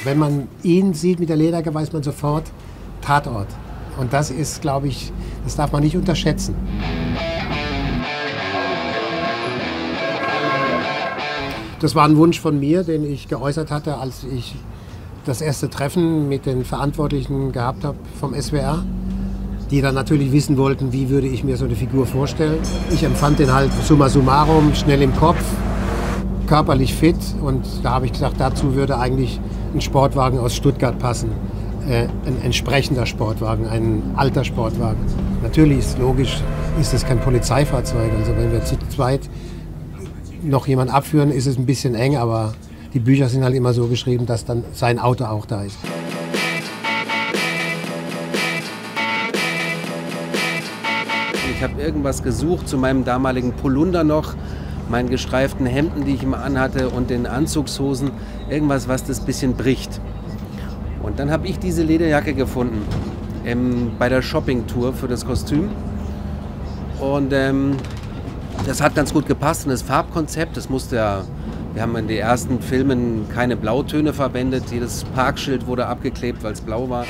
Wenn man ihn sieht mit der Lederjacke, weiß man sofort Tatort. Und das ist, glaube ich, das darf man nicht unterschätzen. Das war ein Wunsch von mir, den ich geäußert hatte, als ich das erste Treffen mit den Verantwortlichen gehabt habe vom SWR, die dann natürlich wissen wollten, wie würde ich mir so eine Figur vorstellen. Ich empfand den halt summa summarum, schnell im Kopf, körperlich fit, und da habe ich gesagt, dazu würde eigentlich ein Sportwagen aus Stuttgart passen. Ein entsprechender Sportwagen, ein alter Sportwagen. Natürlich ist logisch, ist es kein Polizeifahrzeug. Also wenn wir zu zweit noch jemanden abführen, ist es ein bisschen eng, aber die Bücher sind halt immer so geschrieben, dass dann sein Auto auch da ist. Ich habe irgendwas gesucht zu meinem damaligen Polunder noch, meinen gestreiften Hemden, die ich immer anhatte, und den Anzugshosen. Irgendwas, was das bisschen bricht. Und dann habe ich diese Lederjacke gefunden bei der Shoppingtour für das Kostüm. Und das hat ganz gut gepasst. Und das Farbkonzept, das musste ja, wir haben in den ersten Filmen keine Blautöne verwendet. Jedes Parkschild wurde abgeklebt, weil es blau war.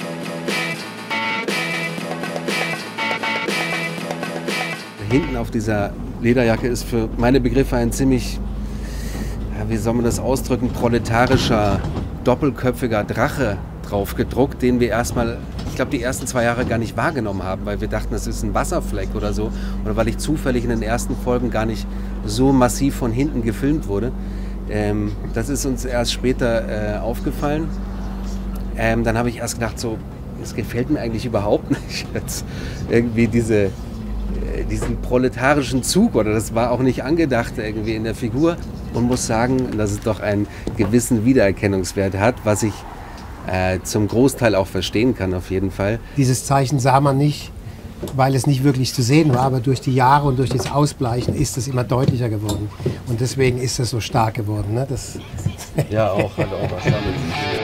Hinten auf dieser Lederjacke ist für meine Begriffe ein ziemlich, ja, wie soll man das ausdrücken, proletarischer, doppelköpfiger Drache drauf gedruckt, den wir erstmal, ich glaube, die ersten 2 Jahre gar nicht wahrgenommen haben, weil wir dachten, das ist ein Wasserfleck oder so, oder weil ich zufällig in den ersten Folgen gar nicht so massiv von hinten gefilmt wurde. Das ist uns erst später aufgefallen. Dann habe ich erst gedacht, so, das gefällt mir eigentlich überhaupt nicht jetzt irgendwie diesen proletarischen Zug, oder das war auch nicht angedacht irgendwie in der Figur, und muss sagen, dass es doch einen gewissen Wiedererkennungswert hat, was ich zum Großteil auch verstehen kann, auf jeden Fall. Dieses Zeichen sah man nicht, weil es nicht wirklich zu sehen war, aber durch die Jahre und durch das Ausbleichen ist es immer deutlicher geworden. Und deswegen ist es so stark geworden. Ne? Das ja, auch, hat auch was damit.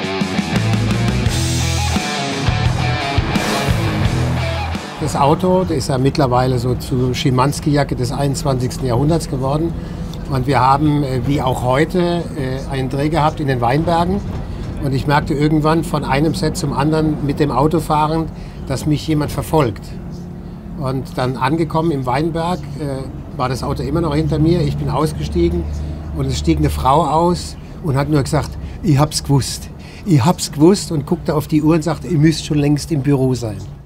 Das Auto, das ist ja mittlerweile so zur Schimanski-Jacke des 21. Jahrhunderts geworden. Und wir haben, wie auch heute, einen Dreh gehabt in den Weinbergen. Und ich merkte irgendwann von einem Set zum anderen mit dem Auto fahrend, dass mich jemand verfolgt. Und dann angekommen im Weinberg war das Auto immer noch hinter mir. Ich bin ausgestiegen und es stieg eine Frau aus und hat nur gesagt, ich hab's gewusst. Ich hab's gewusst, und guckte auf die Uhr und sagte, ihr müsst schon längst im Büro sein.